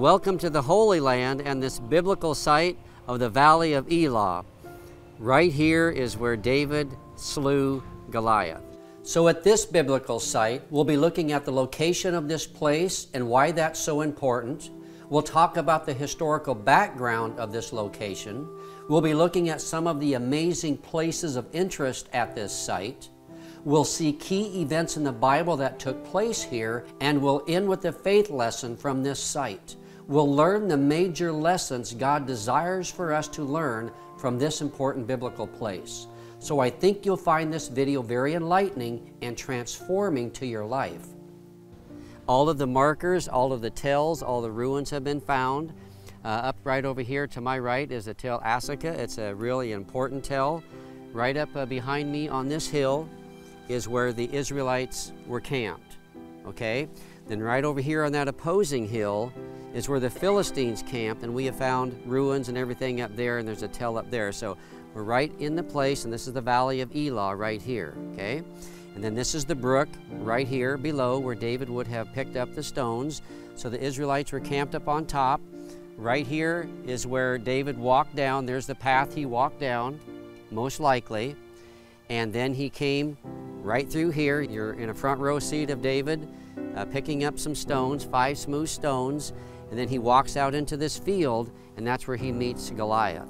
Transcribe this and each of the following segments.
welcome to the Holy Land and this biblical site of the Valley of Elah. Right here is where David slew Goliath. So at this biblical site, we'll be looking at the location of this place and why that's so important. We'll talk about the historical background of this location. We'll be looking at some of the amazing places of interest at this site. We'll see key events in the Bible that took place here, and we'll end with a faith lesson from this site. We'll learn the major lessons God desires for us to learn from this important biblical place. So I think you'll find this video very enlightening and transforming to your life. All of the markers, all of the tells, all the ruins have been found. Up right over here to my right is the Tel Assaka. It's a really important tell. Right up behind me on this hill is where the Israelites were camped, okay? Then right over here on that opposing hill is where the Philistines camped, and we have found ruins and everything up there, and there's a tell up there. So we're right in the place, and this is the Valley of Elah right here, okay? And then this is the brook right here below where David would have picked up the stones. So the Israelites were camped up on top. Right here is where David walked down. There's the path he walked down, most likely. And then he came right through here. You're in a front row seat of David, picking up some stones, 5 smooth stones, and then he walks out into this field, and that's where he meets Goliath.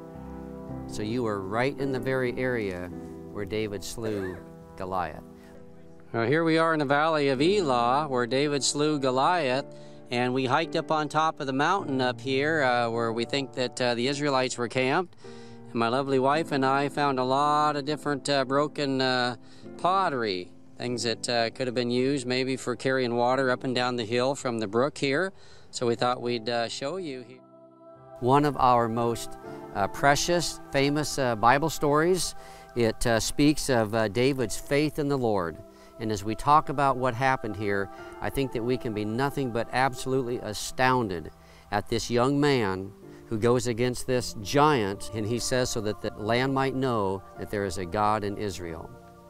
So you are right in the very area where David slew Goliath. Now here we are in the Valley of Elah, where David slew Goliath, and we hiked up on top of the mountain up here where we think that the Israelites were camped. And my lovely wife and I found a lot of different broken pottery, things that could have been used maybe for carrying water up and down the hill from the brook here. So we thought we'd show you here. One of our most precious, famous Bible stories. It speaks of David's faith in the Lord. And as we talk about what happened here, I think that we can be nothing but absolutely astounded at this young man who goes against this giant, and he says so that the land might know that there is a God in Israel.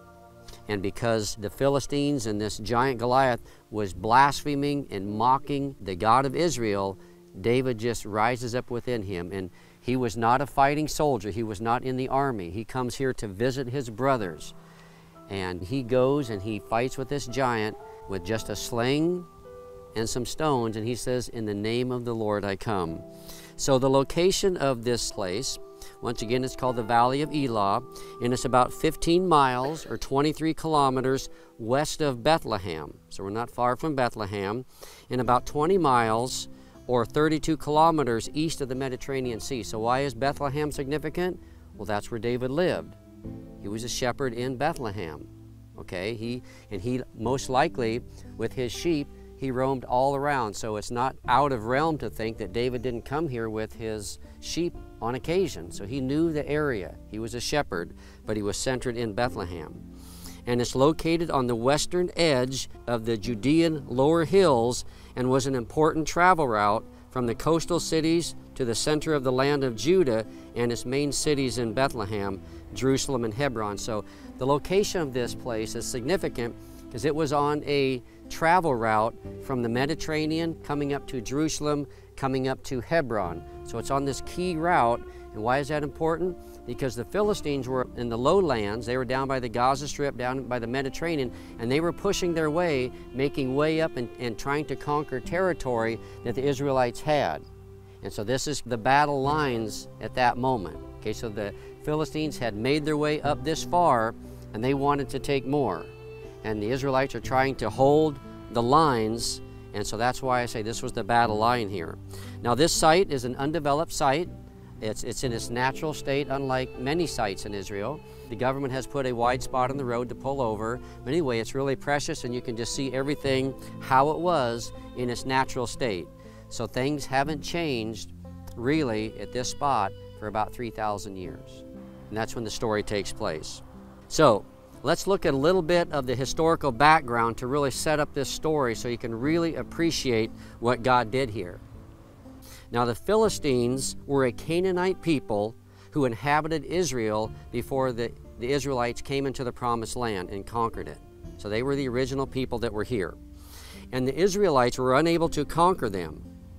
And because the Philistines and this giant Goliath was blaspheming and mocking the God of Israel, David just rises up within him. And he was not a fighting soldier. He was not in the army. He comes here to visit his brothers. And he goes and he fights with this giant with just a sling and some stones. And he says, "In the name of the Lord I come." So the location of this place, once again, it's called the Valley of Elah, and it's about 15 miles or 23 kilometers west of Bethlehem. So we're not far from Bethlehem, and about 20 miles or 32 kilometers east of the Mediterranean Sea. So why is Bethlehem significant? Well, that's where David lived. He was a shepherd in Bethlehem, okay? He most likely, with his sheep, he roamed all around. So it's not out of realm to think that David didn't come here with his sheep on occasion. So he knew the area. He was a shepherd, but he was centered in Bethlehem. And it's located on the western edge of the Judean lower hills and was an important travel route from the coastal cities to the center of the land of Judah and its main cities in Bethlehem, Jerusalem, and Hebron. So the location of this place is significant because it was on a travel route from the Mediterranean coming up to Jerusalem, coming up to Hebron. So it's on this key route. And why is that important? Because the Philistines were in the lowlands. They were down by the Gaza Strip, down by the Mediterranean, and they were pushing their way, making way up and trying to conquer territory that the Israelites had. And so this is the battle lines at that moment. Okay, so the Philistines had made their way up this far, and they wanted to take more. And the Israelites are trying to hold the lines, and so that's why I say this was the battle line here. Now this site is an undeveloped site. It's in its natural state, unlike many sites in Israel. The government has put a wide spot on the road to pull over. But anyway, it's really precious, and you can just see everything how it was in its natural state. So things haven't changed really at this spot for about 3,000 years. And that's when the story takes place. So let's look at a little bit of the historical background to really set up this story so you can really appreciate what God did here. Now the Philistines were a Canaanite people who inhabited Israel before the Israelites came into the Promised Land and conquered it. So they were the original people that were here. And the Israelites were unable to conquer them.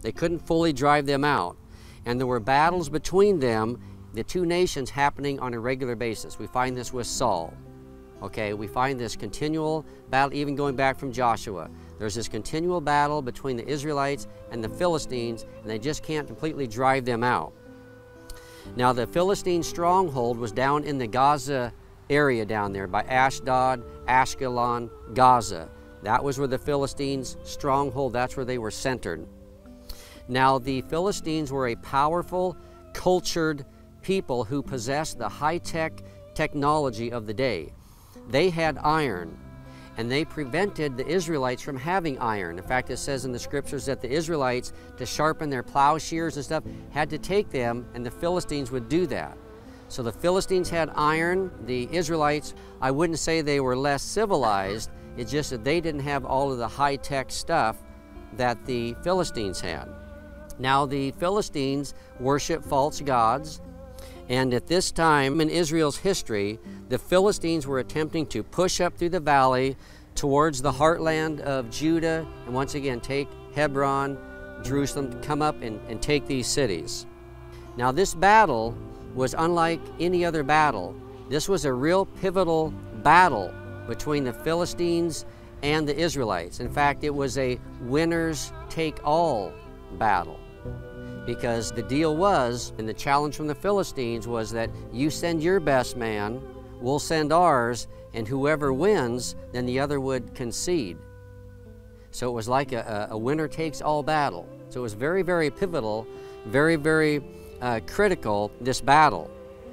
They couldn't fully drive them out. And there were battles between them, the two nations, happening on a regular basis. We find this with Saul. Okay, we find this continual battle, even going back from Joshua. There's this continual battle between the Israelites and the Philistines, and they just can't completely drive them out. Now, the Philistine stronghold was down in the Gaza area down there by Ashdod, Ashkelon, Gaza. That was where the Philistines' stronghold, that's where they were centered. Now, the Philistines were a powerful, cultured people who possessed the high-tech technology of the day. They had iron, and they prevented the Israelites from having iron. In fact, it says in the scriptures that the Israelites, to sharpen their plowshares and stuff, had to take them, and the Philistines would do that. So the Philistines had iron. The Israelites, I wouldn't say they were less civilized, it's just that they didn't have all of the high-tech stuff that the Philistines had. Now, the Philistines worship false gods, and at this time in Israel's history, the Philistines were attempting to push up through the valley towards the heartland of Judah, and once again take Hebron, Jerusalem, come up and take these cities. Now, this battle was unlike any other battle. This was a real pivotal battle between the Philistines and the Israelites. In fact, it was a winners-take-all battle, because the deal was, and the challenge from the Philistines was that you send your best man, we'll send ours, and whoever wins, then the other would concede. So it was like a winner-takes-all battle. So it was very, very pivotal, very, very critical, this battle.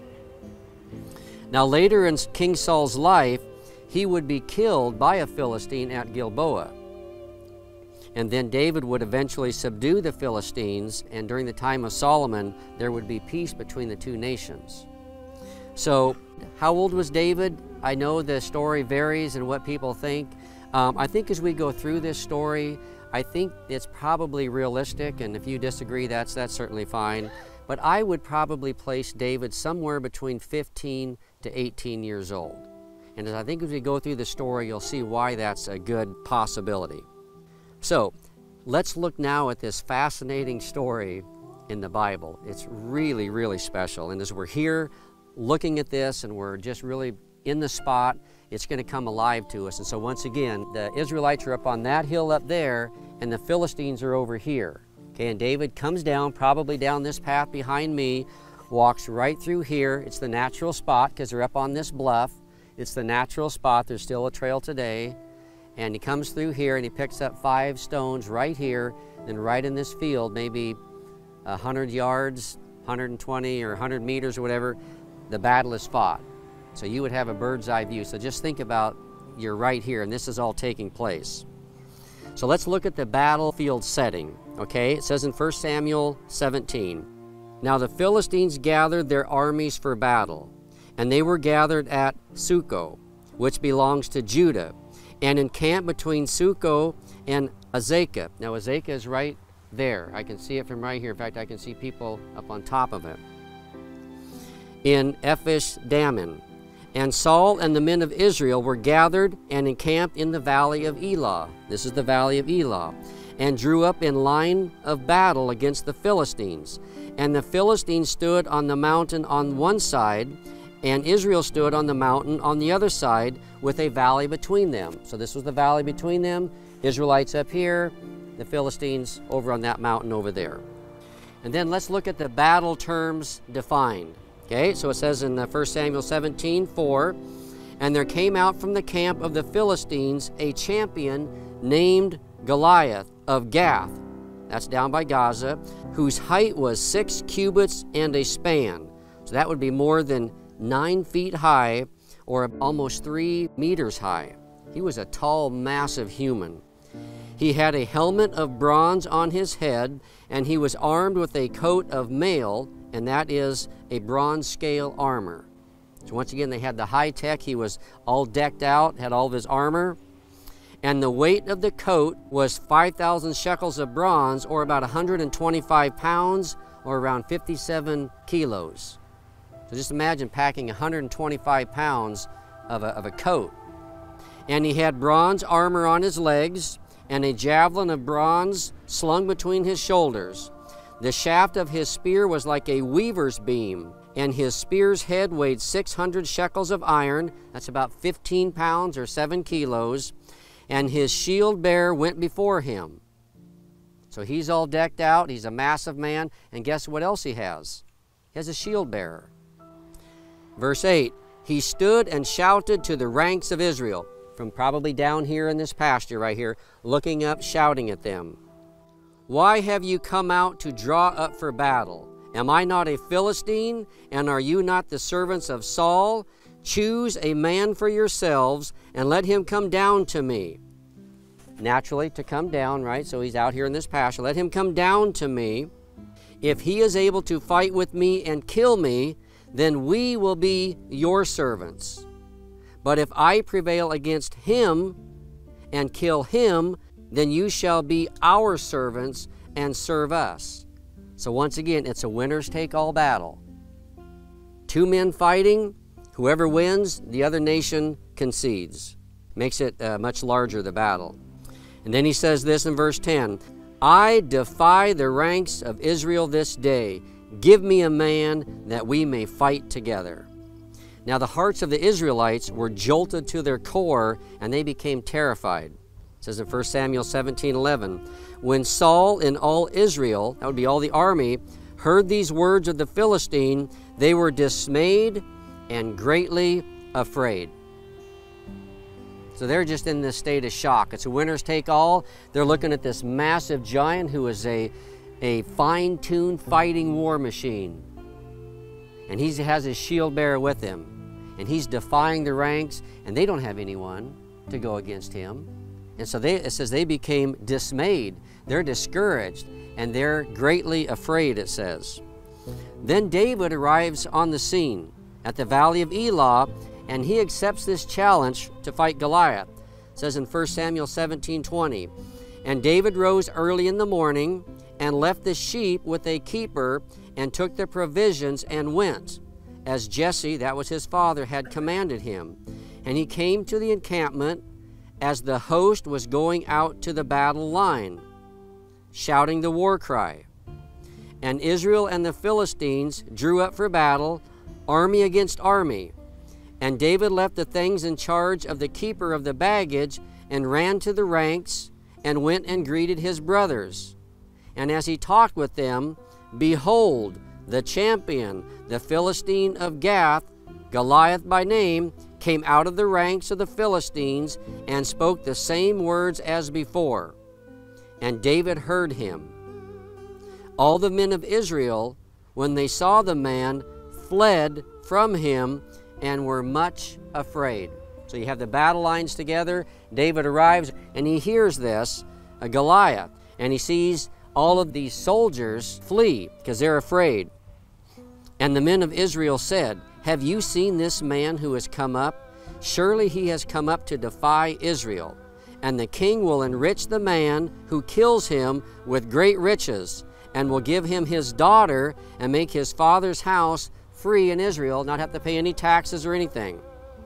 Now, later in King Saul's life, he would be killed by a Philistine at Gilboa. And then David would eventually subdue the Philistines, and during the time of Solomon, there would be peace between the two nations. So, how old was David? I know the story varies in what people think. I think as we go through this story, I think it's probably realistic, and if you disagree, that's certainly fine. But I would probably place David somewhere between 15 to 18 years old. And I think as we go through the story, you'll see why that's a good possibility. So, let's look now at this fascinating story in the Bible. It's really, really special. And as we're here looking at this and we're just really in the spot, it's going to come alive to us. And so once again, the Israelites are up on that hill up there, and the Philistines are over here. Okay, and David comes down, probably down this path behind me, walks right through here. It's the natural spot because they're up on this bluff. It's the natural spot. There's still a trail today. And he comes through here and he picks up 5 stones right here, and right in this field, maybe 100 yards, 120 or 100 meters or whatever, the battle is fought. So you would have a bird's eye view. So just think about you're right here, and this is all taking place. So let's look at the battlefield setting. Okay, it says in 1 Samuel 17, "Now the Philistines gathered their armies for battle, and they were gathered at Succoth, which belongs to Judah, and encamped between Succoth and Azekah." Now Azekah is right there. I can see it from right here. In fact, I can see people up on top of it. "In Ephes Dammim. And Saul and the men of Israel were gathered and encamped in the valley of Elah." This is the valley of Elah. "And drew up in line of battle against the Philistines. And the Philistines stood on the mountain on one side, and Israel stood on the mountain on the other side, with a valley between them." So this was the valley between them. Israelites up here, the Philistines over on that mountain over there. And then let's look at the battle terms defined. Okay, so it says in 1 Samuel 17:4, "And there came out from the camp of the Philistines a champion named Goliath of Gath," that's down by Gaza, "whose height was 6 cubits and a span." So that would be more than 9 feet high, or almost 3 meters high. He was a tall, massive human. "He had a helmet of bronze on his head, and he was armed with a coat of mail," and that is a bronze scale armor. So once again, they had the high tech. He was all decked out, had all of his armor. "And the weight of the coat was 5,000 shekels of bronze, or about 125 pounds, or around 57 kilos. So just imagine packing 125 pounds of a coat. "And he had bronze armor on his legs, and a javelin of bronze slung between his shoulders. The shaft of his spear was like a weaver's beam, and his spear's head weighed 600 shekels of iron. That's about 15 pounds or 7 kilos. And his shield bearer went before him. So he's all decked out. He's a massive man. And guess what else he has? He has a shield bearer. Verse 8, he stood and shouted to the ranks of Israel, from probably down here in this pasture right here, looking up, shouting at them. Why have you come out to draw up for battle? Am I not a Philistine, and are you not the servants of Saul? Choose a man for yourselves, and let him come down to me. Naturally, to come down, right? So he's out here in this pasture. Let him come down to me. If he is able to fight with me and kill me, then we will be your servants. But if I prevail against him and kill him, then you shall be our servants and serve us. So once again, it's a winners take all battle. 2 men fighting, whoever wins, the other nation concedes. Makes it much larger, the battle. And then he says this in verse 10, I defy the ranks of Israel this day. Give me a man that we may fight together. Now the hearts of the Israelites were jolted to their core, and they became terrified. It says in 1 Samuel 17:11, when Saul and all Israel, that would be all the army, heard these words of the Philistine, they were dismayed and greatly afraid. So they're just in this state of shock. It's a winners take all. They're looking at this massive giant who is a fine-tuned fighting war machine. And he has his shield bearer with him. And he's defying the ranks, and they don't have anyone to go against him. And so it says they became dismayed. They're discouraged, and they're greatly afraid, it says. Then David arrives on the scene at the valley of Elah, and he accepts this challenge to fight Goliath. It says in 1 Samuel 17:20, and David rose early in the morning and left the sheep with a keeper and took the provisions and went, as Jesse, that was his father, had commanded him. And he came to the encampment as the host was going out to the battle line, shouting the war cry. And Israel and the Philistines drew up for battle, army against army. And David left the things in charge of the keeper of the baggage and ran to the ranks and went and greeted his brothers. And as he talked with them, behold, the champion, the Philistine of Gath, Goliath by name, came out of the ranks of the Philistines and spoke the same words as before. And David heard him. All the men of Israel, when they saw the man, fled from him and were much afraid. So you have the battle lines together. David arrives and he hears this, Goliath, and he sees all of these soldiers flee because they're afraid. And the men of Israel said, have you seen this man who has come up? Surely he has come up to defy Israel. And the king will enrich the man who kills him with great riches, and will give him his daughter and make his father's house free in Israel, not have to pay any taxes or anything.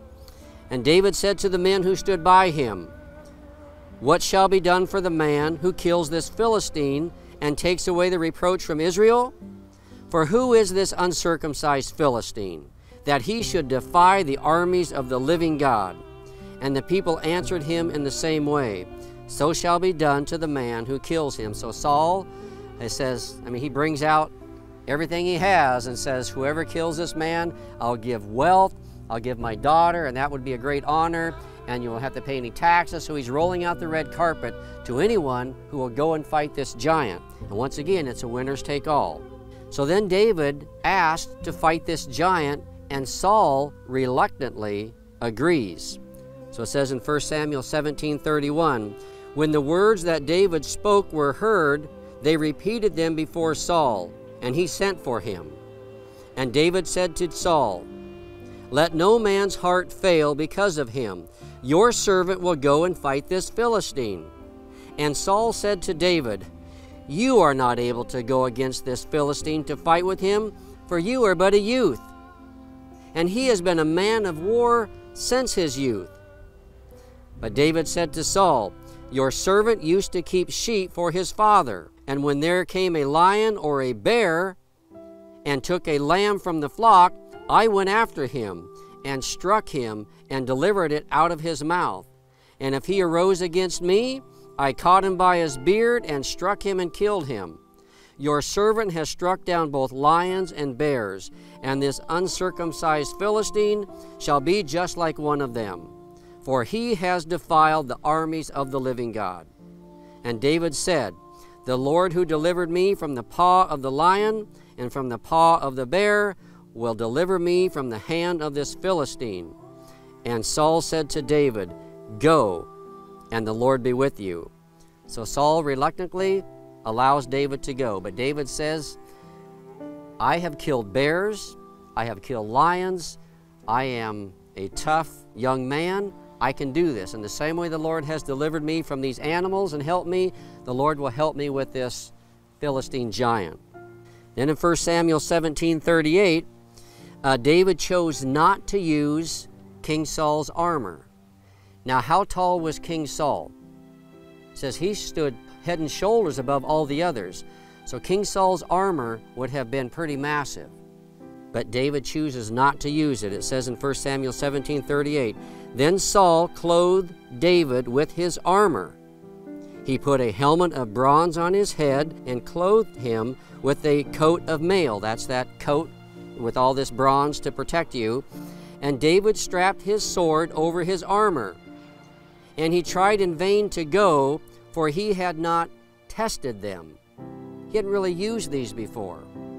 And David said to the men who stood by him, what shall be done for the man who kills this Philistine and takes away the reproach from Israel? For who is this uncircumcised Philistine, that he should defy the armies of the living God? And the people answered him in the same way, so shall be done to the man who kills him. So Saul, it says, he brings out everything he has and says, whoever kills this man, I'll give wealth, I'll give my daughter, and that would be a great honor, and you won't have to pay any taxes. So he's rolling out the red carpet to anyone who will go and fight this giant. And once again, it's a winners take all. So then David asked to fight this giant, and Saul reluctantly agrees. So it says in 1 Samuel 17:31, when the words that David spoke were heard, they repeated them before Saul, and he sent for him. And David said to Saul, let no man's heart fail because of him. Your servant will go and fight this Philistine. And Saul said to David, you are not able to go against this Philistine to fight with him, for you are but a youth. And he has been a man of war since his youth. But David said to Saul, Your servant used to keep sheep for his father, and when there came a lion or a bear and took a lamb from the flock, I went after him and struck him and delivered it out of his mouth. And if he arose against me, I caught him by his beard and struck him and killed him. Your servant has struck down both lions and bears, and this uncircumcised Philistine shall be just like one of them, for he has defiled the armies of the living God. And David said, The Lord who delivered me from the paw of the lion and from the paw of the bear will deliver me from the hand of this Philistine. And Saul said to David, Go, and the Lord be with you. So Saul reluctantly allows David to go. But David says, I have killed bears, I have killed lions, I am a tough young man, I can do this. In the same way the Lord has delivered me from these animals and helped me, the Lord will help me with this Philistine giant. Then in 1 Samuel 17:38, David chose not to use King Saul's armor. Now, how tall was King Saul? It says he stood head and shoulders above all the others. So King Saul's armor would have been pretty massive. But David chooses not to use it. It says in 1 Samuel 17:38, Then Saul clothed David with his armor. He put a helmet of bronze on his head and clothed him with a coat of mail. That's that coat with all this bronze to protect you. And David strapped his sword over his armor. And he tried in vain to go, for he had not tested them. He hadn't really used these before.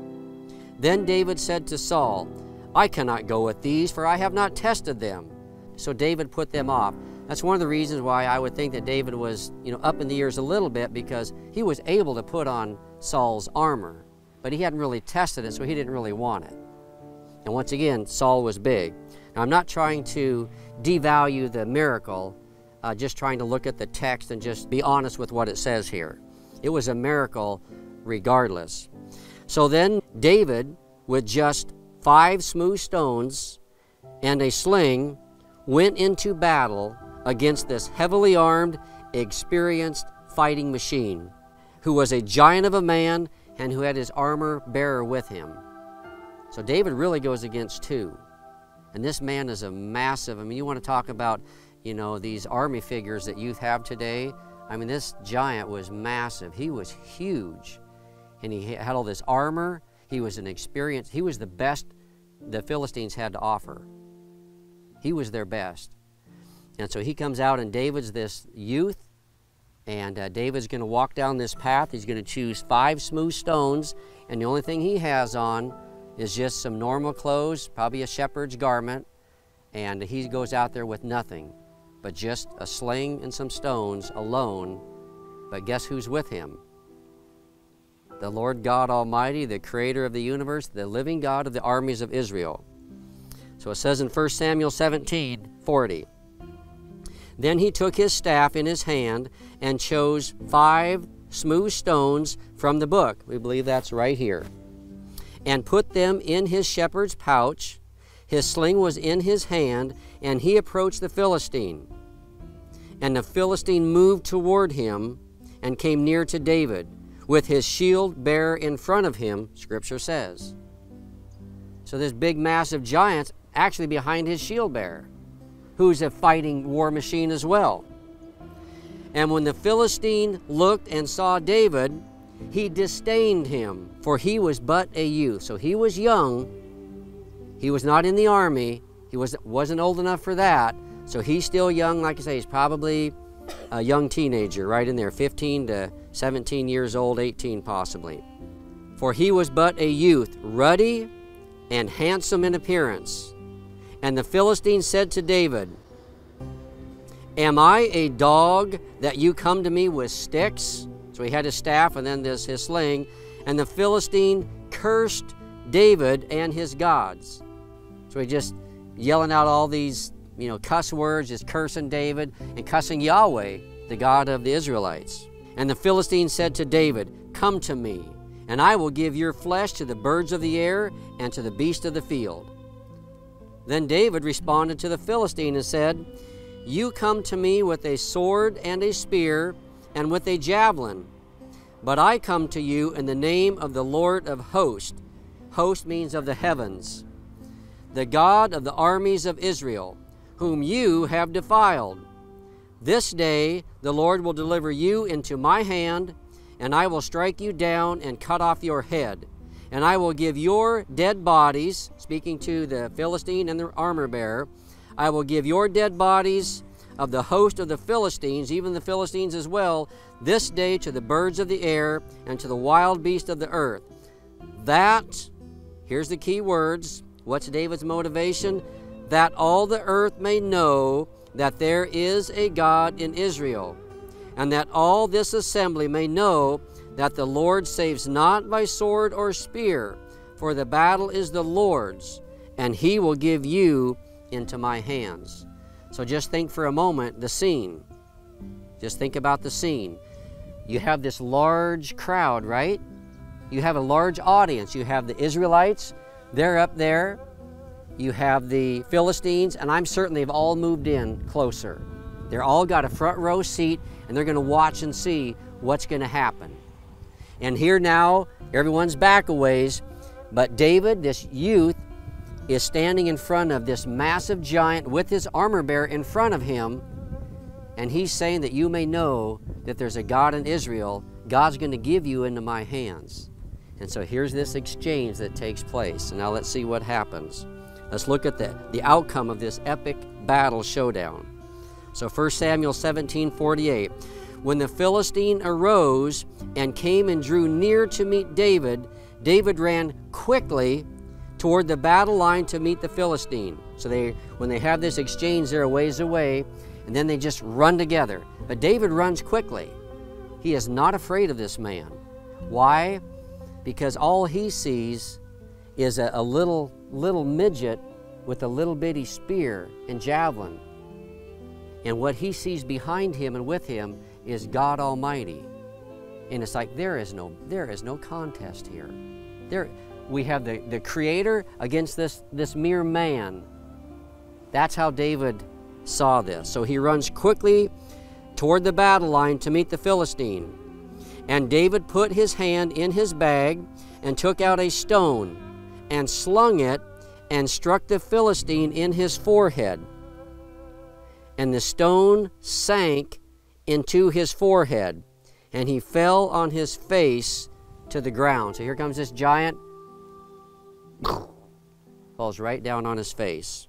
Then David said to Saul, I cannot go with these, for I have not tested them. So David put them off. That's one of the reasons why I would think that David was, up in the years a little bit, because he was able to put on Saul's armor, but he hadn't really tested it, so he didn't really want it. And once again, Saul was big. Now, I'm not trying to devalue the miracle, just trying to look at the text and just be honest with what it says here. It was a miracle regardless. So then David, with just 5 smooth stones and a sling, went into battle against this heavily armed, experienced fighting machine, who was a giant of a man and who had his armor bearer with him. So David really goes against 2. And this man is a massive, you want to talk about, these army figures that youth have today. This giant was massive. He was huge. And he had all this armor. He was he was the best the Philistines had to offer. He was their best. And so he comes out, and David's this youth, and David's going to walk down this path. He's going to choose 5 smooth stones, and the only thing he has on is just some normal clothes, probably a shepherd's garment, and he goes out there with nothing but just a sling and some stones alone. But guess who's with him? The Lord God Almighty, the creator of the universe, the living God of the armies of Israel. So it says in 1 Samuel 17:40, Then he took his staff in his hand and chose 5 smooth stones from the book. We believe that's right here. And put them in his shepherd's pouch. His sling was in his hand, and he approached the Philistine. And the Philistine moved toward him and came near to David, with his shield bearer in front of him, Scripture says. So this big, massive giant's actually behind his shield bearer, who's a fighting war machine as well. And when the Philistine looked and saw David, he disdained him, for he was but a youth. So he was young. He was not in the army. He wasn't old enough for that. So he's still young. Like I say, he's probably a young teenager right in there, 15 to 17 years old, 18 possibly. For he was but a youth, ruddy and handsome in appearance. And the Philistine said to David, Am I a dog that you come to me with sticks? So he had his staff and then his sling. And the Philistine cursed David and his gods. So he just yelling out all these, cuss words, just cursing David and cussing Yahweh, the God of the Israelites. And the Philistine said to David, Come to me, and I will give your flesh to the birds of the air and to the beasts of the field. Then David responded to the Philistine and said, You come to me with a sword and a spear and with a javelin, but I come to you in the name of the Lord of hosts. Host means of the heavens, the God of the armies of Israel, whom you have defiled. This day the Lord will deliver you into my hand, and I will strike you down and cut off your head. And I will give your dead bodies," speaking to the Philistine and the armor bearer, "I will give your dead bodies of the host of the Philistines, even the Philistines as well, this day to the birds of the air and to the wild beasts of the earth. That," here's the key words, what's David's motivation? "That all the earth may know that there is a God in Israel, and that all this assembly may know that the Lord saves not by sword or spear, for the battle is the Lord's, and he will give you into my hands." So just think for a moment the scene. Just think about the scene. You have this large crowd, right? You have a large audience. You have the Israelites, they're up there. You have the Philistines, and I'm certain they've all moved in closer. They're all got a front row seat, and they're going to watch and see what's going to happen. And here now, everyone's back a ways, but David, this youth, is standing in front of this massive giant with his armor bearer in front of him, and he's saying that you may know that there's a God in Israel. God's going to give you into my hands. And so here's this exchange that takes place. And now let's see what happens. Let's look at the outcome of this epic battle showdown. So 1 Samuel 17:48. When the Philistine arose and came and drew near to meet David, David ran quickly toward the battle line to meet the Philistine. So when they have this exchange, they're a ways away, and then they just run together. But David runs quickly. He is not afraid of this man. Why? Because all he sees is a little midget with a little bitty spear and javelin. And what he sees behind him and with him is God Almighty. And it's like there is no contest here. We have the Creator against this mere man. That's how David saw this. So he runs quickly toward the battle line to meet the Philistine. And David put his hand in his bag and took out a stone and slung it and struck the Philistine in his forehead. And the stone sank into his forehead, and he fell on his face to the ground. So here comes this giant, falls right down on his face.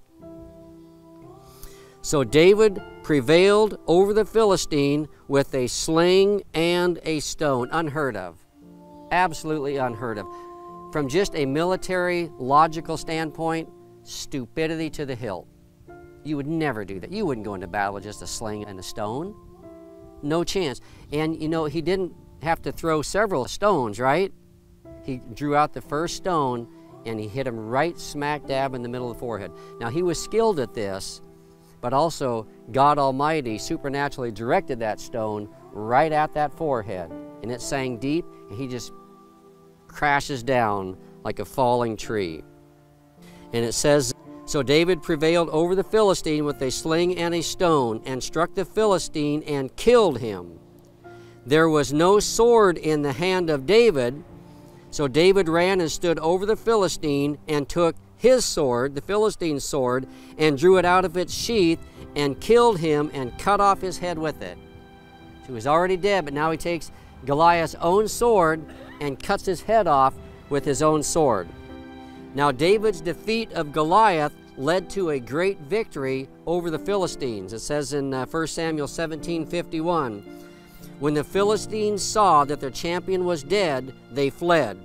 So David prevailed over the Philistine with a sling and a stone. Unheard of. Absolutely unheard of. From just a military logical standpoint, stupidity to the hilt. You would never do that. You wouldn't go into battle with just a sling and a stone. No chance. And you know, he didn't have to throw several stones, right? He drew out the first stone and he hit him right smack dab in the middle of the forehead. Now he was skilled at this, but also God Almighty supernaturally directed that stone right at that forehead. And it sank deep, and he just crashes down like a falling tree. And it says, so David prevailed over the Philistine with a sling and a stone, and struck the Philistine and killed him. There was no sword in the hand of David, so David ran and stood over the Philistine and took his sword, the Philistine's sword, and drew it out of its sheath and killed him and cut off his head with it. So he was already dead, but now he takes Goliath's own sword and cuts his head off with his own sword. Now David's defeat of Goliath led to a great victory over the Philistines. It says in 1 Samuel 17:51, when the Philistines saw that their champion was dead, they fled.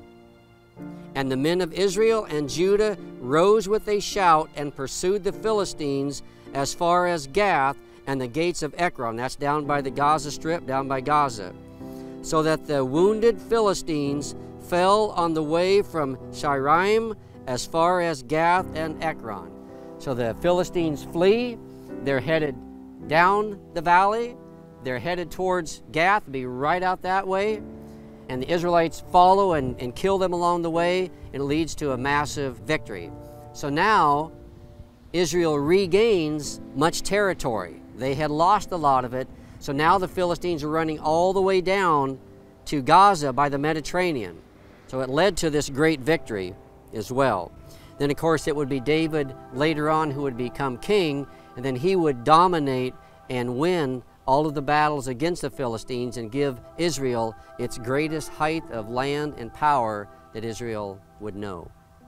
And the men of Israel and Judah rose with a shout and pursued the Philistines as far as Gath and the gates of Ekron. That's down by the Gaza Strip, down by Gaza. So that the wounded Philistines fell on the way from Shaaraim as far as Gath and Ekron. So the Philistines flee. They're headed down the valley. They're headed towards Gath, be right out that way. And the Israelites follow and kill them along the way, and it leads to a massive victory. So now Israel regains much territory. They had lost a lot of it, so now the Philistines are running all the way down to Gaza by the Mediterranean. So it led to this great victory as well. Then, of course, it would be David later on who would become king, and then he would dominate and win all of the battles against the Philistines and give Israel its greatest height of land and power that Israel would know.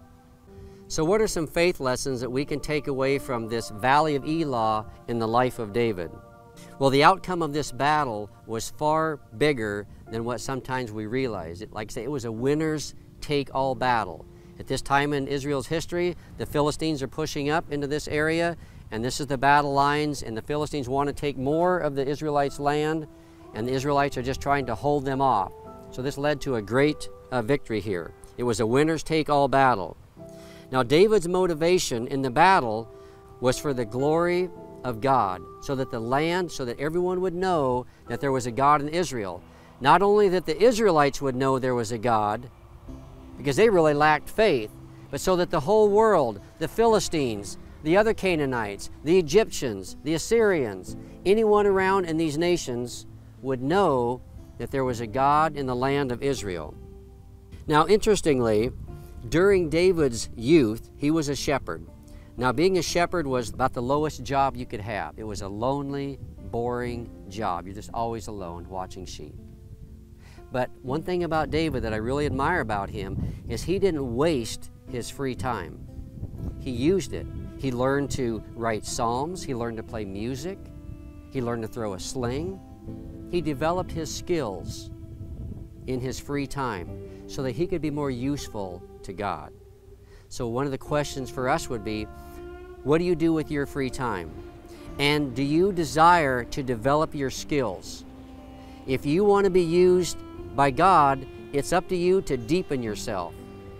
So what are some faith lessons that we can take away from this Valley of Elah in the life of David? Well, the outcome of this battle was far bigger than what sometimes we realize. Like I say, it was a winners take all battle. At this time in Israel's history, the Philistines are pushing up into this area, and this is the battle lines, and the Philistines want to take more of the Israelites' land, and the Israelites are just trying to hold them off. So this led to a great victory here. It was a winners take all battle. Now, David's motivation in the battle was for the glory of God, so that the land, so that everyone would know that there was a God in Israel. Not only that the Israelites would know there was a God, because they really lacked faith, but so that the whole world, the Philistines, the other Canaanites, the Egyptians, the Assyrians, anyone around in these nations would know that there was a God in the land of Israel. Now, interestingly, during David's youth, he was a shepherd. Now, being a shepherd was about the lowest job you could have. It was a lonely, boring job. You're just always alone watching sheep. But one thing about David that I really admire about him is he didn't waste his free time. He used it. He learned to write psalms. He learned to play music. He learned to throw a sling. He developed his skills in his free time so that he could be more useful to God. So one of the questions for us would be, what do you do with your free time? And do you desire to develop your skills? If you want to be used by God, it's up to you to deepen yourself.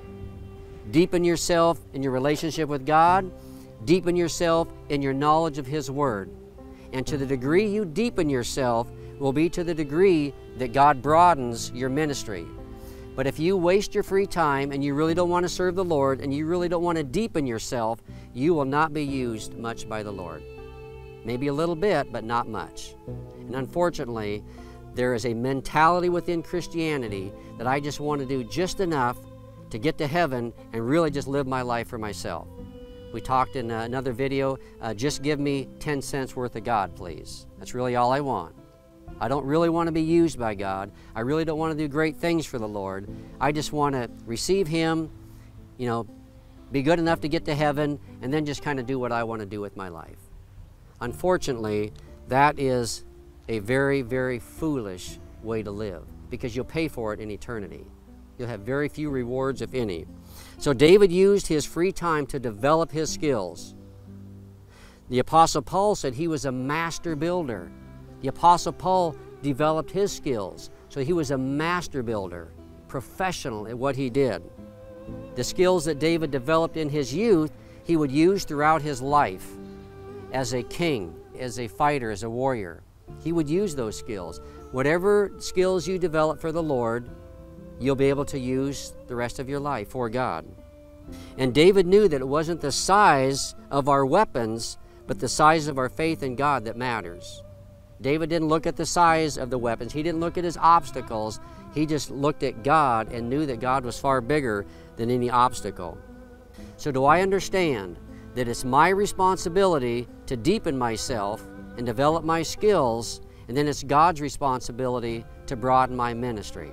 Deepen yourself in your relationship with God. Deepen yourself in your knowledge of His Word. And to the degree you deepen yourself will be to the degree that God broadens your ministry. But if you waste your free time and you really don't want to serve the Lord and you really don't want to deepen yourself, you will not be used much by the Lord. Maybe a little bit, but not much. And unfortunately, there is a mentality within Christianity that I just want to do just enough to get to heaven and really just live my life for myself. We talked in another video, just give me 10 cents worth of God, please. That's really all I want. I don't really want to be used by God. I really don't want to do great things for the Lord. I just want to receive Him, you know, be good enough to get to heaven, and then just kind of do what I want to do with my life. Unfortunately, that is a very, very foolish way to live, because you'll pay for it in eternity. You'll have very few rewards, if any. So David used his free time to develop his skills. The Apostle Paul said he was a master builder. The Apostle Paul developed his skills, so he was a master builder, professional at what he did. The skills that David developed in his youth, he would use throughout his life as a king, as a fighter, as a warrior. He would use those skills. Whatever skills you develop for the Lord, you'll be able to use the rest of your life for God. And David knew that it wasn't the size of our weapons, but the size of our faith in God that matters. David didn't look at the size of the weapons. He didn't look at his obstacles. He just looked at God and knew that God was far bigger than any obstacle. So do I understand that it's my responsibility to deepen myself and develop my skills, and then it's God's responsibility to broaden my ministry?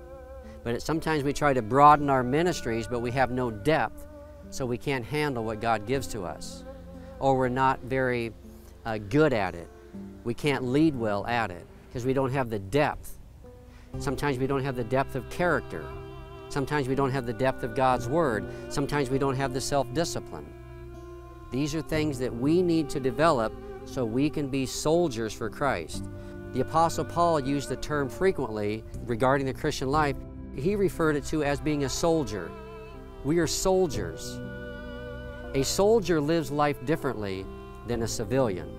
But sometimes we try to broaden our ministries, but we have no depth, so we can't handle what God gives to us. Or we're not very good at it. We can't lead well at it because we don't have the depth. Sometimes we don't have the depth of character. Sometimes we don't have the depth of God's Word. Sometimes we don't have the self-discipline. These are things that we need to develop so we can be soldiers for Christ. The Apostle Paul used the term frequently regarding the Christian life. He referred it to as being a soldier. We are soldiers. A soldier lives life differently than a civilian.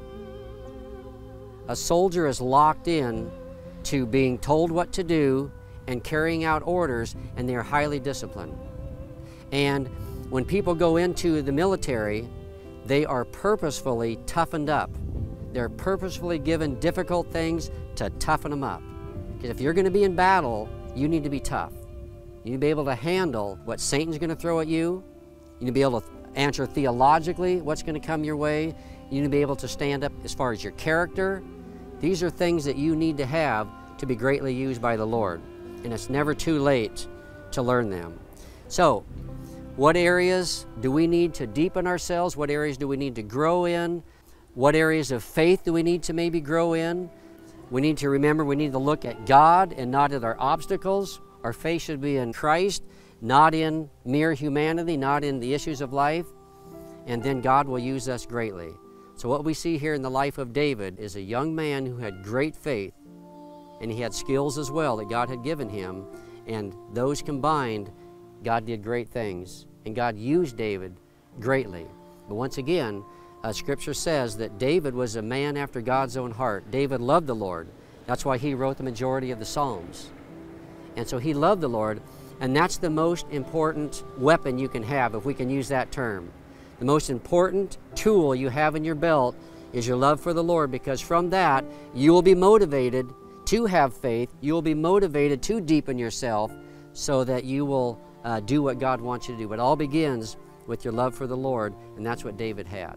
A soldier is locked in to being told what to do and carrying out orders, and they are highly disciplined. And when people go into the military, they are purposefully toughened up. They're purposefully given difficult things to toughen them up. Because if you're going to be in battle, you need to be tough. You need to be able to handle what Satan's going to throw at you. You need to be able to answer theologically what's going to come your way. You need to be able to stand up as far as your character. These are things that you need to have to be greatly used by the Lord. And it's never too late to learn them. So, what areas do we need to deepen ourselves? What areas do we need to grow in? What areas of faith do we need to maybe grow in? We need to remember we need to look at God and not at our obstacles. Our faith should be in Christ, not in mere humanity, not in the issues of life. And then God will use us greatly. So what we see here in the life of David is a young man who had great faith, and he had skills as well that God had given him. And those combined, God did great things. And God used David greatly. But once again, Scripture says that David was a man after God's own heart. David loved the Lord. That's why he wrote the majority of the Psalms. And so he loved the Lord, and that's the most important weapon you can have, if we can use that term. The most important tool you have in your belt is your love for the Lord, because from that you will be motivated to have faith. You will be motivated to deepen yourself so that you will do what God wants you to do. It all begins with your love for the Lord, and that's what David had.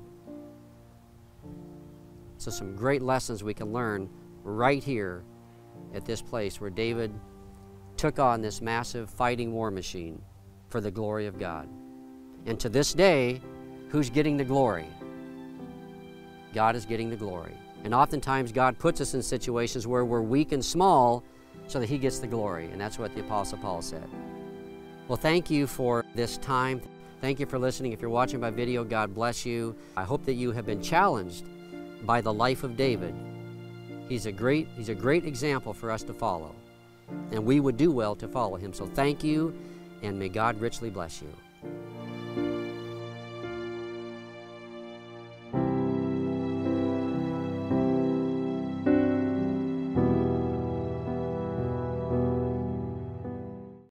So some great lessons we can learn right here at this place where David took on this massive fighting war machine for the glory of God. And to this day, who's getting the glory? God is getting the glory. And oftentimes God puts us in situations where we're weak and small so that He gets the glory. And that's what the Apostle Paul said. Well, thank you for this time. Thank you for listening. If you're watching by video, God bless you. I hope that you have been challenged by the life of David. He's a great example for us to follow. And we would do well to follow him. So thank you, and may God richly bless you.